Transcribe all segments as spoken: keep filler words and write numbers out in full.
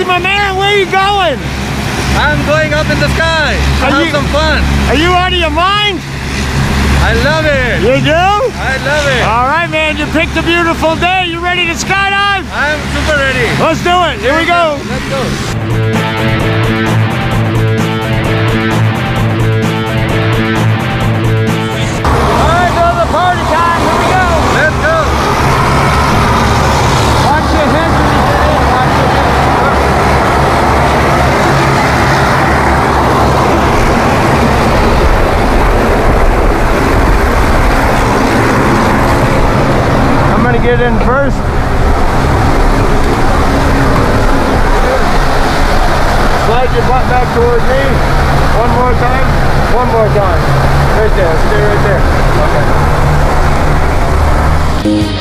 Austin, my man, where are you going? I'm going up in the sky to Are have you- some fun. Are you out of your mind? I love it. You do? I love it. All right, man, you picked a beautiful day. You ready to skydive? I'm super ready. Let's do it. Here we go. Let's go. All right, brother, party time. Here we go. Let's go. Watch your head when you get in. Watch your head. I'm gonna get in first. Slide your butt back towards me. One more time. One more time. Right there. Stay right there. Okay.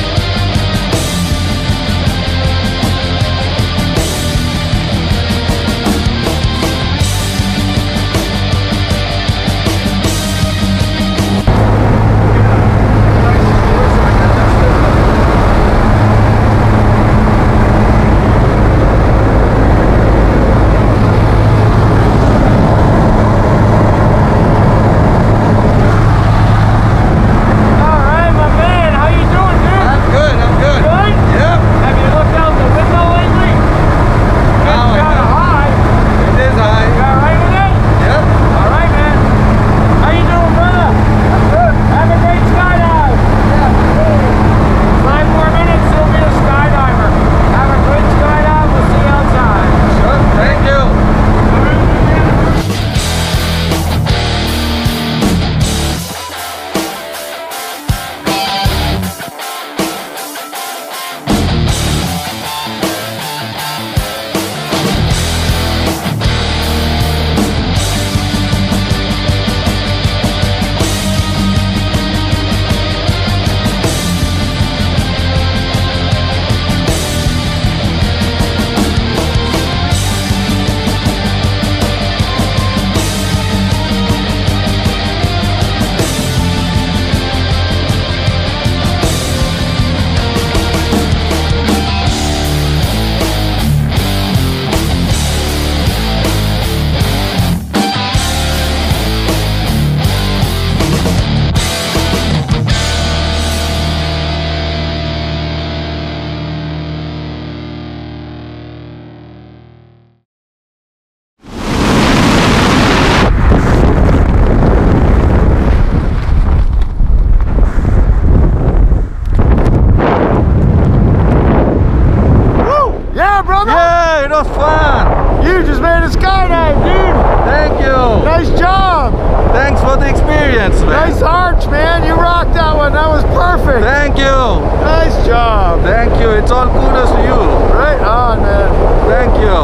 Yeah, it was fun. You just made a skydive, dude. Thank you. Nice job. Thanks for the experience, man. Nice arch, man. You rocked that one. That was perfect. Thank you. Nice job. Thank you. It's all kudos to you. Right on, man. Thank you.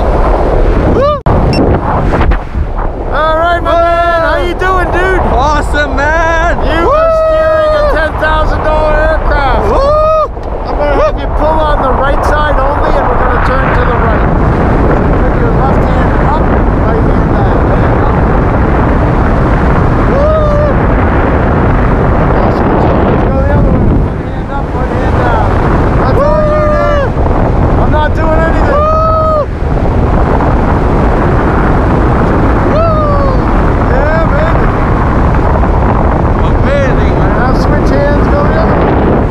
Woo. All right, my man. How you doing, dude? Awesome, man. You Woo. are steering a ten thousand dollar aircraft. Woo. I'm going to have you pull on the right side only, and we're going to turn to the right. Put your left hand up, right hand down. Woo! Now switch it. Let's go the other way. One hand up, one hand down. That's all you did. I'm not doing anything. Woo! Woo! Yeah, baby. Amazing, man. Now switch hands, go the other way.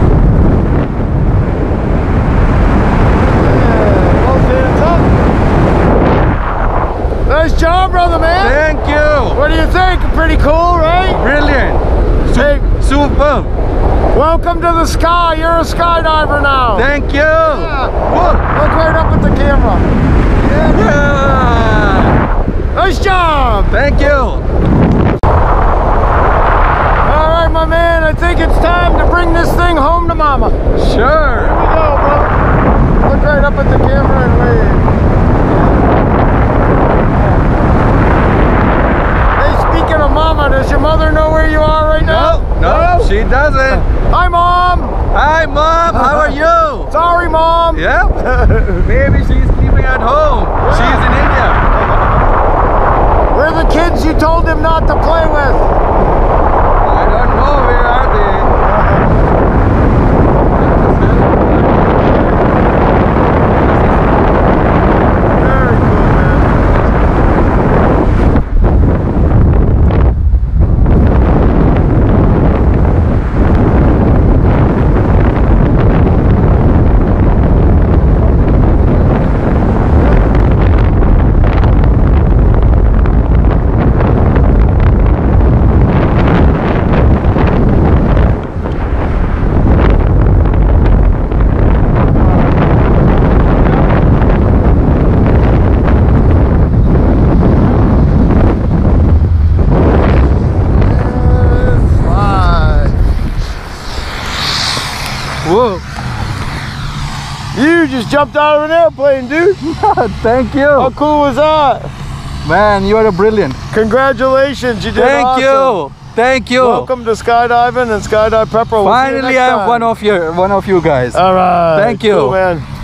Nice job, brother, man. Thank you. What do you think? Pretty cool, right? Brilliant. Hey, Superb. welcome to the sky. You're a skydiver now. Thank you. Yeah. Woo. Look right up at the camera. Yeah. Yeah. Nice job. Thank you. All right, my man. I think it's time to bring this thing home to mama. Sure. Here we go, brother. Look right up at the camera and wave. Speaking of mama, does your mother know where you are right now? No, no, she doesn't. Hi, Mom. Hi, Mom. How are you? Sorry, Mom. Yeah. Maybe she's sleeping at home. She's in India. We're the kids you told him not to play with. I don't know. Where are they? You just jumped out of an airplane, dude. Thank you. How cool was that? Man, you are brilliant. Congratulations, you did Thank awesome. you. Thank you. Welcome to skydiving and Skydive Pepper. We'll see you Finally, next I am time. one of your one of you guys. All right. Thank you. Cool, man.